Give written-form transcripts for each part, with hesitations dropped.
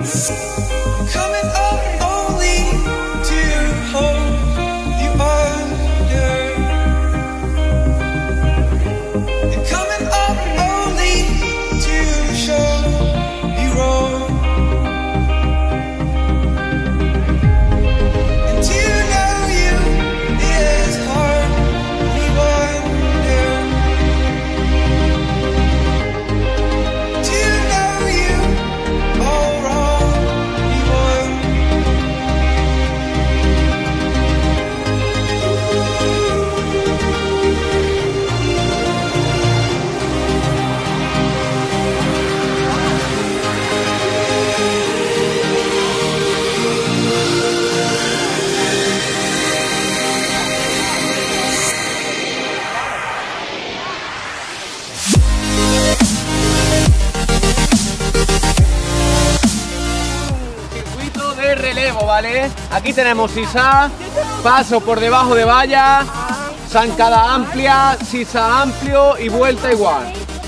Coming up only to hold you under. You're coming up only to show you wrong. And to know you is hard, we wonder. To know you all wrong, we wonder. Circuito de relevo, ¿vale? Aquí tenemos sisa, paso por debajo de valla, zancada amplia, sisa amplio y vuelta igual.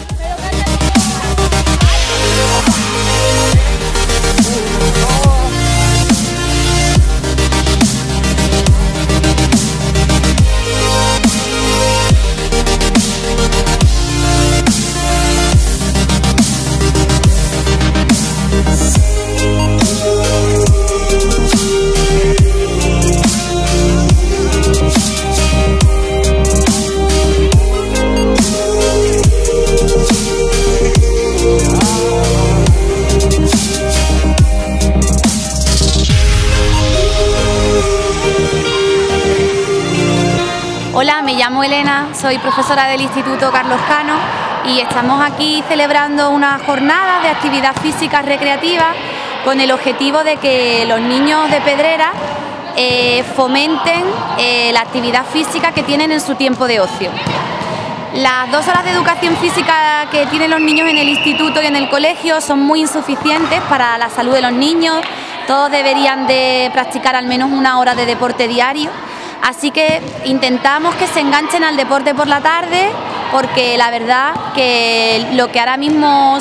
Hola, me llamo Elena, soy profesora del Instituto Carlos Cano y estamos aquí celebrando una jornada de actividad física recreativa con el objetivo de que los niños de Pedrera fomenten la actividad física que tienen en su tiempo de ocio. Las 2 horas de educación física que tienen los niños en el instituto y en el colegio son muy insuficientes para la salud de los niños. Todos deberían de practicar al menos 1 hora de deporte diario. Así que intentamos que se enganchen al deporte por la tarde, porque la verdad que lo que ahora mismo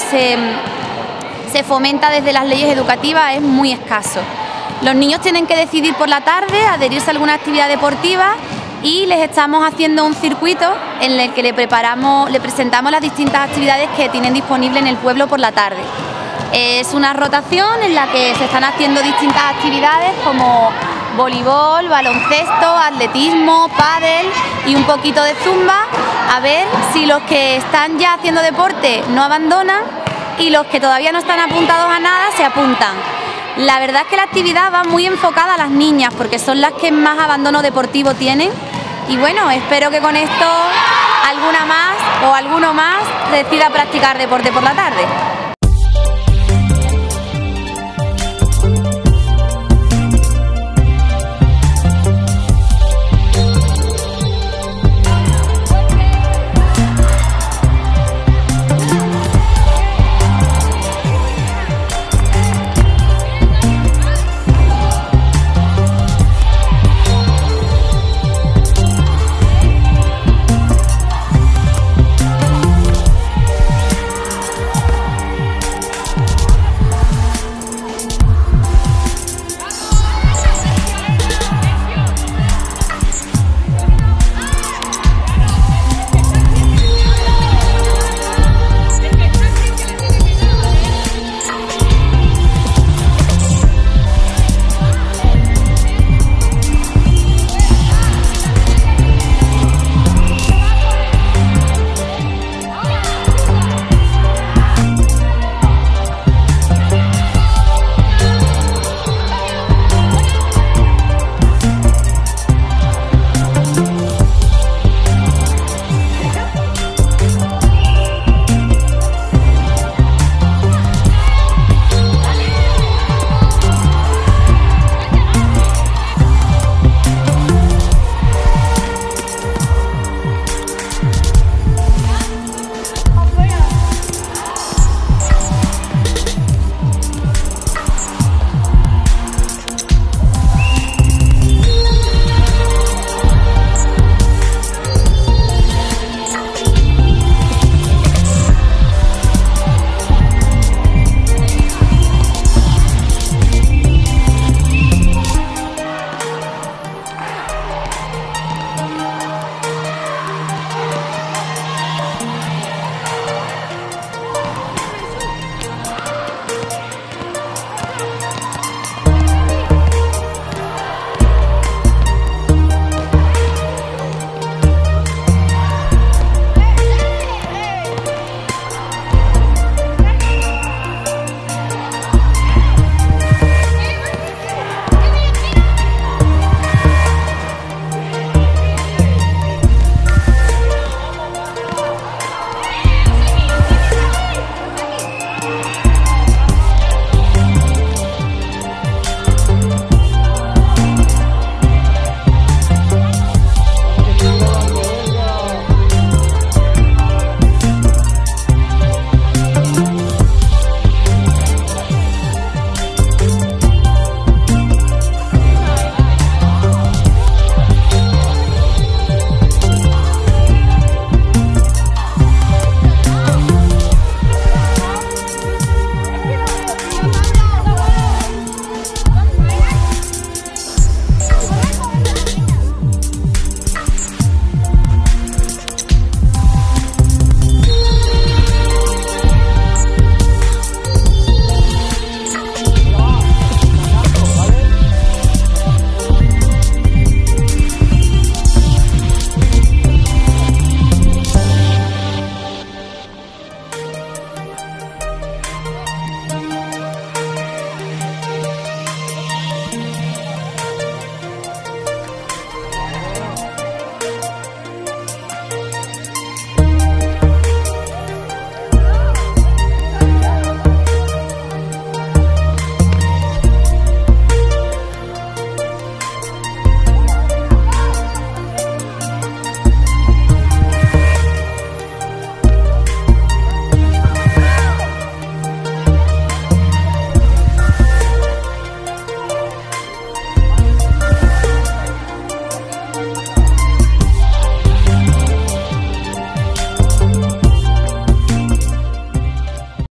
se fomenta desde las leyes educativas es muy escaso. Los niños tienen que decidir por la tarde adherirse a alguna actividad deportiva y les estamos haciendo un circuito en el que le presentamos las distintas actividades que tienen disponibles en el pueblo por la tarde. Es una rotación en la que se están haciendo distintas actividades como voleibol, baloncesto, atletismo, pádel y un poquito de zumba, a ver si los que están ya haciendo deporte no abandonan y los que todavía no están apuntados a nada se apuntan. La verdad es que la actividad va muy enfocada a las niñas porque son las que más abandono deportivo tienen y bueno, espero que con esto alguna más o alguno más decida practicar deporte por la tarde.